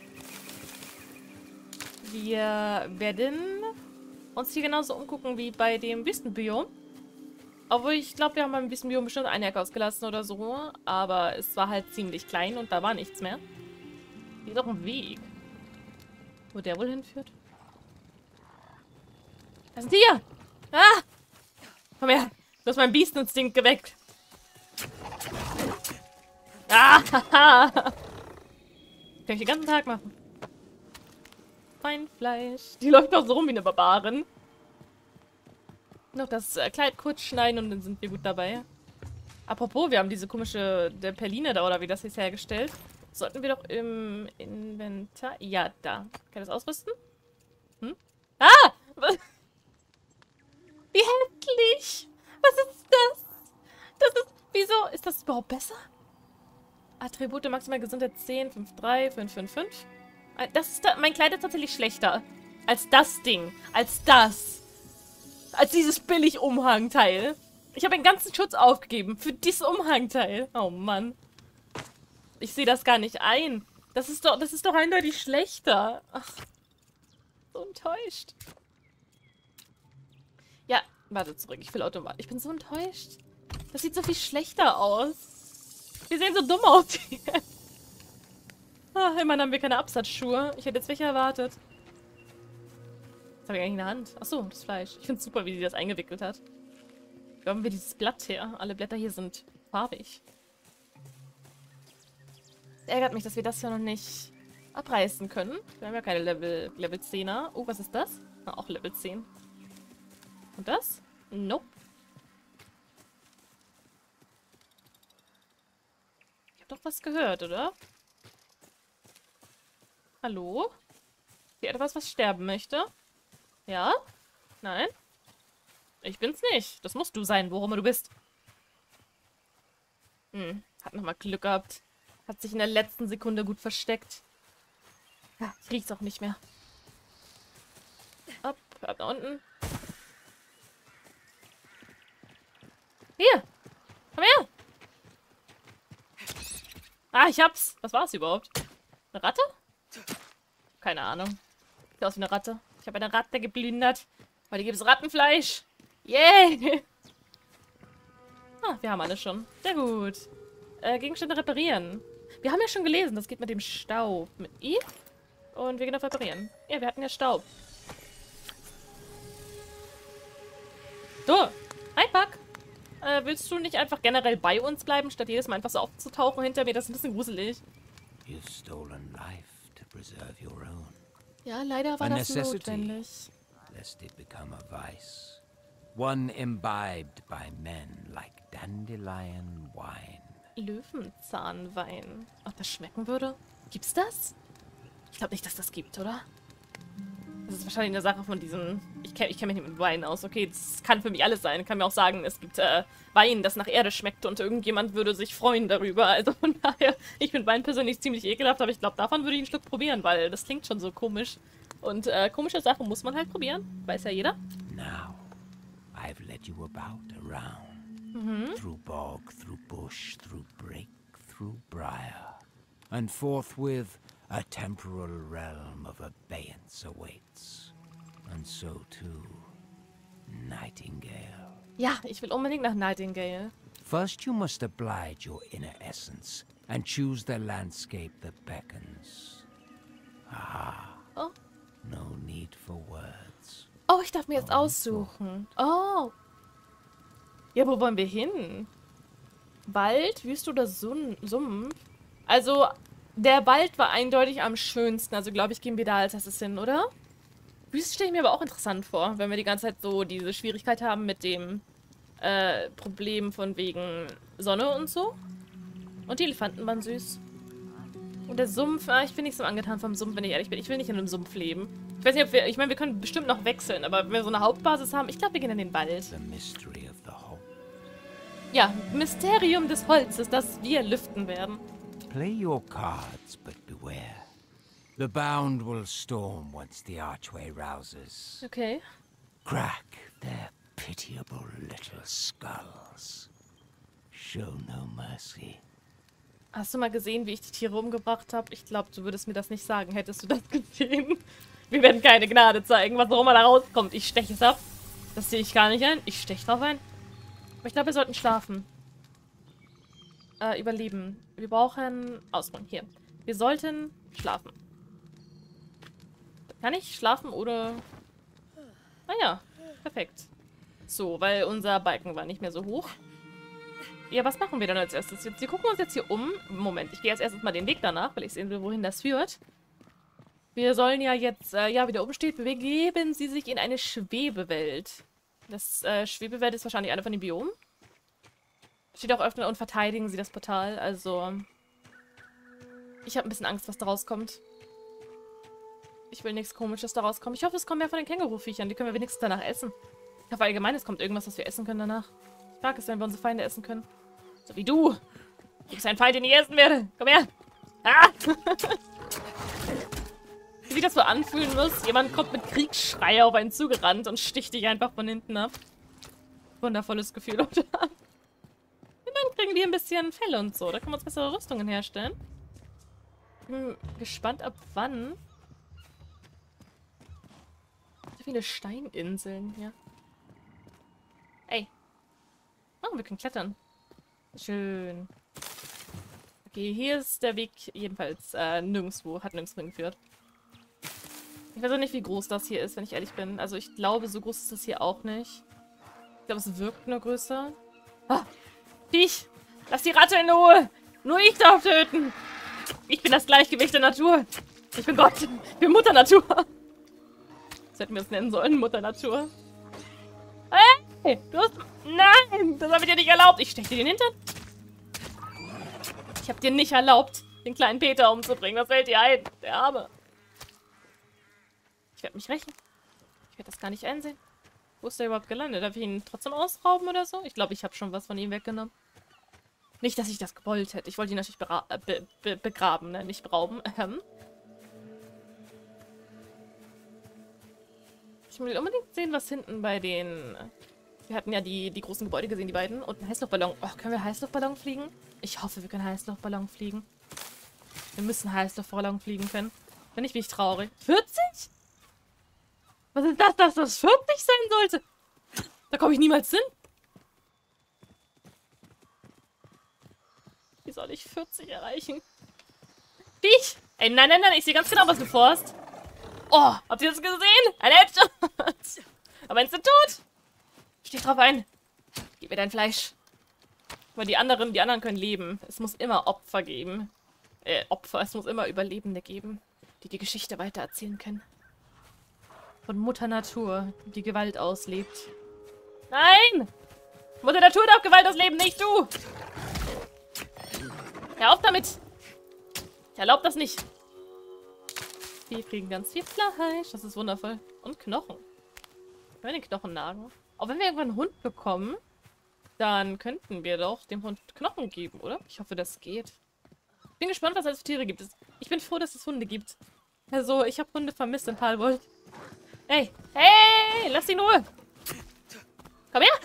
Wir werden uns hier genauso umgucken wie bei dem Wüstenbiom. Obwohl, ich glaube, wir haben beim Wüstenbiom bestimmt eine Ecke ausgelassen oder so. Aber es war halt ziemlich klein und da war nichts mehr. Hier ist auch ein Weg. Wo der wohl hinführt? Da sind die hier! Ah! Komm her! Du hast meinen Biestinstinkt geweckt. Ah! Kann ich den ganzen Tag machen. Fleisch. Die läuft doch so rum wie eine Barbarin. Noch das äh, Kleid kurz schneiden und dann sind wir gut dabei. Apropos, wir haben diese komische der Perline da, oder wie das ist, hergestellt. Sollten wir doch im Inventar... Ja, da. Kann ich das ausrüsten? Hm? Ah! Was? Wie hässlich! Was ist das? Das ist... Wieso? Ist das überhaupt besser? Attribute maximal Gesundheit zehn, fünf, drei, fünf, fünf, fünf. Das ist da, mein Kleid ist tatsächlich schlechter. Als das Ding. Als das. Als dieses billig Umhangteil. Ich habe den ganzen Schutz aufgegeben für dieses Umhangteil. Oh Mann. Ich sehe das gar nicht ein. Das ist doch, das ist doch eindeutig schlechter. Ach. So enttäuscht. Ja, warte zurück. Ich will automatisch. Ich bin so enttäuscht. Das sieht so viel schlechter aus. Wir sehen so dumm aus hier. Ah, immerhin haben wir keine Absatzschuhe. Ich hätte jetzt welche erwartet. Was habe ich eigentlich in der Hand? Achso, das Fleisch. Ich finde es super, wie sie das eingewickelt hat. Wo haben wir dieses Blatt her? Alle Blätter hier sind farbig. Es ärgert mich, dass wir das ja noch nicht abreißen können. Wir haben ja keine Level, Level zehner. Oh, was ist das? Ah, auch Level zehn. Und das? Nope. Ich habe doch was gehört, oder? Hallo? Hier etwas, was sterben möchte? Ja? Nein? Ich bin's nicht. Das musst du sein, worum du bist. Hm, hat nochmal Glück gehabt. Hat sich in der letzten Sekunde gut versteckt. Ja, ich riech's auch nicht mehr. Ab, ab da unten. Hier! Komm her! Ah, ich hab's! Was war's überhaupt? Eine Ratte? Keine Ahnung. Sieht aus wie eine Ratte. Ich habe eine Ratte geplündert. Heute gibt es Rattenfleisch. Yay! Ah, wir haben alles schon. Sehr gut. Äh, Gegenstände reparieren. Wir haben ja schon gelesen, das geht mit dem Staub. Mit I. Und wir gehen auf reparieren. Ja, wir hatten ja Staub. So. Hi, Pack. Äh, willst du nicht einfach generell bei uns bleiben, statt jedes Mal einfach so aufzutauchen hinter mir? Das ist ein bisschen gruselig. You've stolen life to preserve your own. Ja, leider war A das necessity, notwendig. lest it become a vice. One imbibed by men like dandelion wine. Löwenzahnwein. Ob das schmecken würde? Gibt's das? Ich glaube nicht, dass das gibt, oder? Das ist wahrscheinlich eine Sache von diesen... Ich kenne ich kenn mich nicht mit Wein aus. Okay, das kann für mich alles sein. Ich kann mir auch sagen, es gibt äh, Wein, das nach Erde schmeckt und irgendjemand würde sich freuen darüber. Also von daher, ich finde Wein persönlich ziemlich ekelhaft, aber ich glaube, davon würde ich einen Schluck probieren, weil das klingt schon so komisch. Und äh, komische Sachen muss man halt probieren. Weiß ja jeder. Now, I've led you about around. Mhm. Through bog, through bush, through brake, through briar. And forthwith, a temporal realm of abeyance awaits. And so too, Nightingale. Ja, ich will unbedingt nach Nightingale. First you must oblige your inner essence and choose the landscape that beckons. Aha. Oh. No need for words. Oh, ich darf mir jetzt aussuchen. Oh. Ja, wo wollen wir hin? Wald, Wüste oder Sun Sumpf? Also, der Wald war eindeutig am schönsten. Also, glaube ich, gehen wir da als erstes hin, oder? Wüste stelle ich mir aber auch interessant vor, wenn wir die ganze Zeit so diese Schwierigkeit haben mit dem äh, Problem von wegen Sonne und so. Und die Elefanten waren süß. Und der Sumpf, ah, ich bin nicht so angetan vom Sumpf, wenn ich ehrlich bin. Ich will nicht in einem Sumpf leben. Ich weiß nicht, ob wir, ich meine, wir können bestimmt noch wechseln, aber wenn wir so eine Hauptbasis haben, ich glaube, wir gehen in den Wald. The mystery of the whole. Ja, Mysterium des Holzes, das wir lüften werden. Play your cards, but beware. The bound will storm once the archway rouses. Okay. Crack their pitiable little skulls. Show no mercy. Hast du mal gesehen, wie ich die Tiere umgebracht habe? Ich glaube, du würdest mir das nicht sagen, hättest du das gesehen. Wir werden keine Gnade zeigen, was auch immer da rauskommt. Ich steche es ab. Das sehe ich gar nicht ein. Ich steche drauf ein. Aber ich glaube, wir sollten schlafen. Äh, überleben. Wir brauchen... Ausruhen. Hier. Wir sollten schlafen. Kann ich schlafen oder... Ah ja. Perfekt. So, weil unser Balken war nicht mehr so hoch. Ja, was machen wir dann als erstes? Jetzt, wir gucken uns jetzt hier um. Moment, ich gehe als erstes mal den Weg danach, weil ich sehen will, wohin das führt. Wir sollen ja jetzt, äh, ja, wie da oben steht, begeben Sie sich in eine Schwebewelt. Das äh, Schwebewelt ist wahrscheinlich eine von den Biomen. Steht auch öffnen und verteidigen Sie das Portal. Also, ich habe ein bisschen Angst, was da rauskommt. Ich will nichts Komisches da rauskommen. Ich hoffe, es kommen mehr von den Känguruviechern. Die können wir wenigstens danach essen. Ich hoffe allgemein, es kommt irgendwas, was wir essen können danach. Ich mag es, wenn wir unsere Feinde essen können. So wie du. Du bist ein Feind, den ich essen werde. Komm her. Ah! Wie sich das so anfühlen muss. Jemand kommt mit Kriegsschrei auf einen zugerannt und sticht dich einfach von hinten ab. Wundervolles Gefühl, oder? Und dann kriegen wir ein bisschen Felle und so. Da können wir uns bessere Rüstungen herstellen. Bin gespannt, ab wann. So viele Steininseln hier. Ey. Oh, wir können klettern. Schön. Okay, hier ist der Weg jedenfalls äh, nirgendwo. Hat nirgendwo hingeführt. Ich weiß auch nicht, wie groß das hier ist, wenn ich ehrlich bin. Also ich glaube, so groß ist das hier auch nicht. Ich glaube, es wirkt nur größer. Ah, Viech! Lass die Ratte in Ruhe! Nur ich darf töten! Ich bin das Gleichgewicht der Natur! Ich bin Gott! Ich bin Mutter Natur! Das hätten wir es nennen sollen, Mutter Natur. Hey! Du hast... Nein! Das habe ich dir nicht erlaubt! Ich steche dir den Hintern! Ich habe dir nicht erlaubt, den kleinen Peter umzubringen. Was fällt dir ein? Der Arme. Ich werde mich rächen. Ich werde das gar nicht einsehen. Wo ist der überhaupt gelandet? Darf ich ihn trotzdem ausrauben oder so? Ich glaube, ich habe schon was von ihm weggenommen. Nicht, dass ich das gewollt hätte. Ich wollte ihn natürlich bera be be begraben, ne? Nicht berauben. Ähm. Ich will unbedingt sehen, was hinten bei den... Wir hatten ja die, die großen Gebäude gesehen, die beiden. Und einen Heißluftballon. Oh, können wir Heißluftballon fliegen? Ich hoffe, wir können Heißluftballon fliegen. Wir müssen Heißluftballon fliegen können. Wenn nicht, bin ich traurig. vierzig? Was ist das, dass das vierzig sein sollte? Da komme ich niemals hin. Wie soll ich vierzig erreichen? Viech! Ey, nein, nein, nein, ich sehe ganz genau, was du vorhast. Oh, habt ihr das gesehen? Ein Headshot! Aber ist er tot? Steh drauf ein. Gib mir dein Fleisch. Weil die anderen, die anderen können leben. Es muss immer Opfer geben. Äh, Opfer. Es muss immer Überlebende geben, die die Geschichte weitererzählen können. Von Mutter Natur, die Gewalt auslebt. Nein! Mutter Natur darf Gewalt ausleben, nicht du! Hör auf damit! Ich erlaube das nicht. Wir kriegen ganz viel Fleisch. Das ist wundervoll. Und Knochen. Können wir den Knochen nagen? Auch wenn wir irgendwann einen Hund bekommen, dann könnten wir doch dem Hund Knochen geben, oder? Ich hoffe, das geht. Ich bin gespannt, was es für Tiere gibt. Ich bin froh, dass es Hunde gibt. Also, ich habe Hunde vermisst in Palworld. Hey! Hey! Lass ihn in Ruhe! Komm her!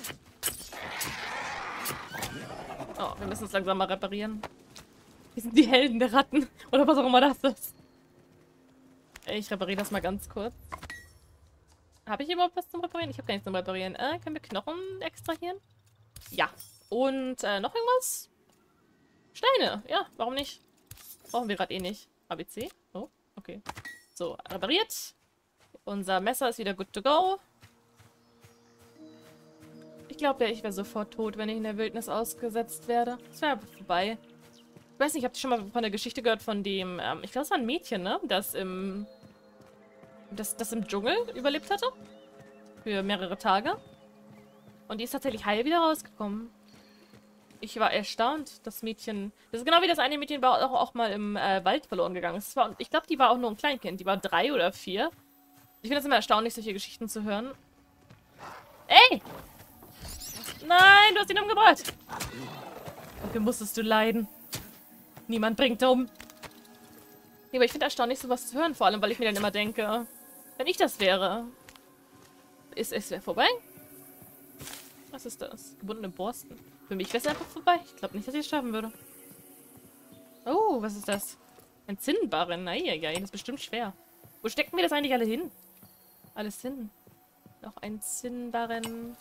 Oh, wir müssen es langsam mal reparieren. Wir sind die Helden der Ratten. Oder was auch immer das ist. Ich repariere das mal ganz kurz. Habe ich überhaupt was zum Reparieren? Ich habe gar nichts zum Reparieren. Äh, können wir Knochen extrahieren? Ja. Und äh, noch irgendwas? Steine. Ja, warum nicht? Brauchen wir gerade eh nicht. A B C. Oh, okay. So, repariert. Unser Messer ist wieder good to go. Ich glaube, ich wäre sofort tot, wenn ich in der Wildnis ausgesetzt werde. Es wäre vorbei. Ich weiß nicht, habt ihr schon mal von der Geschichte gehört von dem, ähm, ich glaube, es war ein Mädchen, ne? Das im, das, das im Dschungel überlebt hatte. Für mehrere Tage. Und die ist tatsächlich heil wieder rausgekommen. Ich war erstaunt, das Mädchen... Das ist genau wie das eine Mädchen, war auch, auch mal im äh, Wald verloren gegangen. Das war, ich glaube, die war auch nur ein Kleinkind. Die war drei oder vier. Ich finde es immer erstaunlich, solche Geschichten zu hören. Ey! Nein, du hast ihn umgebracht! Dafür musstest du leiden. Niemand bringt um. Nee, aber ich finde erstaunlich, sowas zu hören. Vor allem, weil ich mir dann immer denke, wenn ich das wäre... Ist es wäre vorbei? Was ist das? Gebundene Borsten. Für mich wäre es einfach vorbei. Ich glaube nicht, dass ich es schaffen würde. Oh, was ist das? Ein Zinnbarren. Eieiei, das ist bestimmt schwer. Wo stecken wir das eigentlich alle hin? Alles hin. Noch ein Zinnbarren.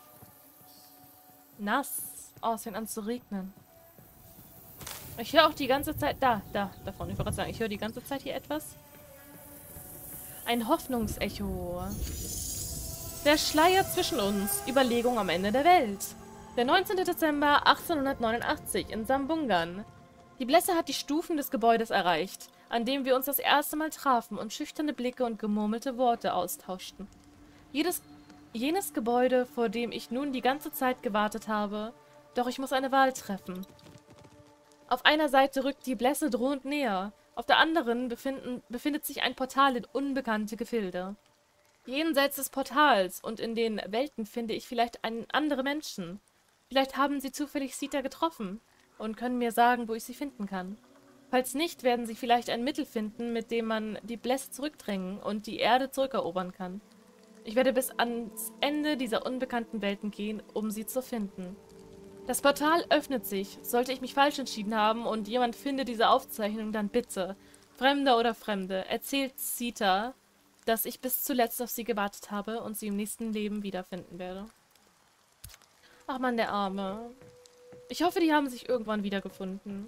Nass. Oh, es fängt an zu regnen. Ich höre auch die ganze Zeit... Da, da, da vorne. Ich wollte gerade sagen, ich höre die ganze Zeit hier etwas. Ein Hoffnungsecho. Der Schleier zwischen uns. Überlegung am Ende der Welt. Der neunzehnte Dezember achtzehnhundertneunundachtzig in Sambungan. Die Blässe hat die Stufen des Gebäudes erreicht, an dem wir uns das erste Mal trafen und schüchterne Blicke und gemurmelte Worte austauschten. Jedes, jenes Gebäude, vor dem ich nun die ganze Zeit gewartet habe, doch ich muss eine Wahl treffen. Auf einer Seite rückt die Blässe drohend näher, auf der anderen befinden, befindet sich ein Portal in unbekannte Gefilde. Jenseits des Portals und in den Welten finde ich vielleicht einen andere Menschen. Vielleicht haben sie zufällig Sita getroffen und können mir sagen, wo ich sie finden kann. Falls nicht, werden sie vielleicht ein Mittel finden, mit dem man die Blässe zurückdrängen und die Erde zurückerobern kann. Ich werde bis ans Ende dieser unbekannten Welten gehen, um sie zu finden. Das Portal öffnet sich. Sollte ich mich falsch entschieden haben und jemand findet diese Aufzeichnung, dann bitte, Fremder oder Fremde, erzählt Sita, dass ich bis zuletzt auf sie gewartet habe und sie im nächsten Leben wiederfinden werde. Ach man, der Arme. Ich hoffe, die haben sich irgendwann wiedergefunden.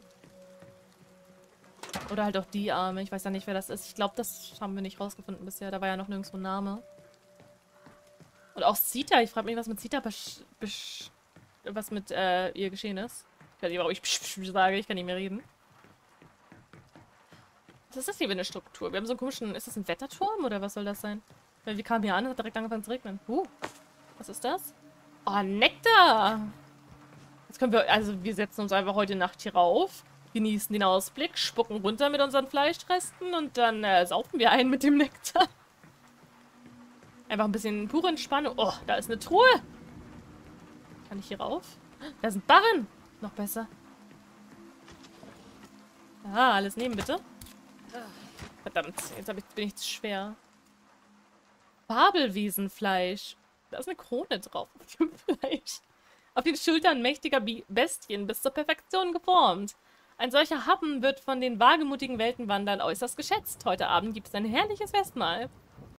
Oder halt auch die Arme. Ich weiß ja nicht, wer das ist. Ich glaube, das haben wir nicht rausgefunden bisher. Da war ja noch nirgendwo ein Name. Und auch Sita. Ich frage mich, was mit Sita besch besch was mit äh, ihr geschehen ist. Ich weiß nicht, warum ich besch besch sage. Ich kann nicht mehr reden. Was ist das hier für eine Struktur? Wir haben so einen komischen... Ist das ein Wetterturm oder was soll das sein? Weil wir kamen hier an und hat direkt angefangen zu regnen. Uh, was ist das? Oh, Nektar! Jetzt können wir... Also wir setzen uns einfach heute Nacht hier rauf, genießen den Ausblick, spucken runter mit unseren Fleischresten und dann äh, saufen wir ein mit dem Nektar. Einfach ein bisschen pure Entspannung. Oh, da ist eine Truhe! Kann ich hier rauf? Da sind Barren! Noch besser. Ah, alles nehmen, bitte. Verdammt, jetzt hab ich, bin ich zu schwer. Fabelwiesenfleisch. Da ist eine Krone drauf auf dem Fleisch. Auf den Schultern mächtiger Bi Bestien, bis zur Perfektion geformt. Ein solcher Happen wird von den wagemutigen Weltenwandern äußerst geschätzt. Heute Abend gibt es ein herrliches Festmahl.